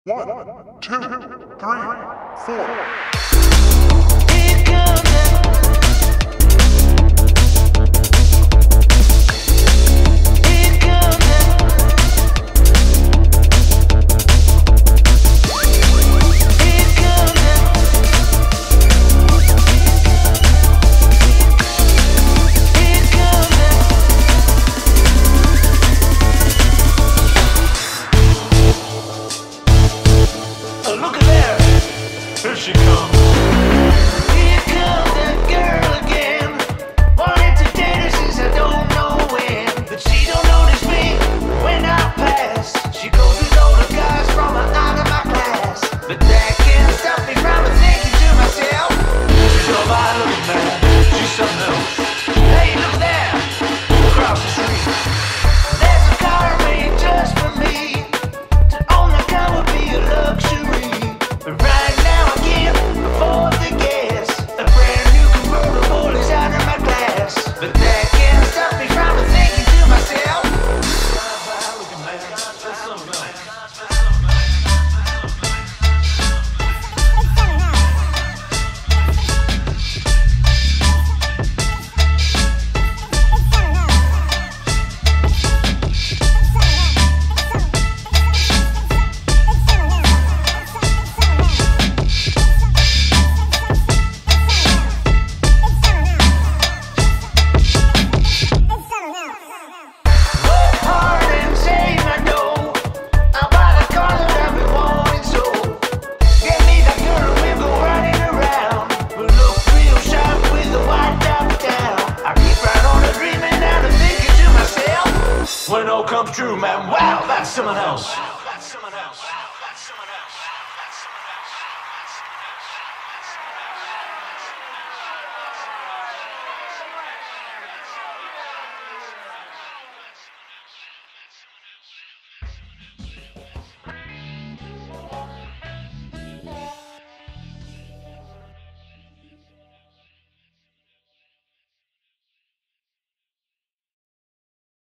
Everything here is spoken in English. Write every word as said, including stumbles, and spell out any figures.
One, two, three, four. Here comes look at there, here she comes. Here comes that girl again. Wanted to date her since I don't know when, but she don't notice me when I pass. She goes with all the guys from out of my class, but that can't stop me from thinking to myself, she's all my little man, she's something else. Hey, look there, across the street, there's a car made just for me. To own the car would be a luxury. But right now I can't afford the gas. A brand new convertible is out of my class, but that can't stop me from thinking to myself, look at man, that's something else. When all comes true, man, wow, that's someone else.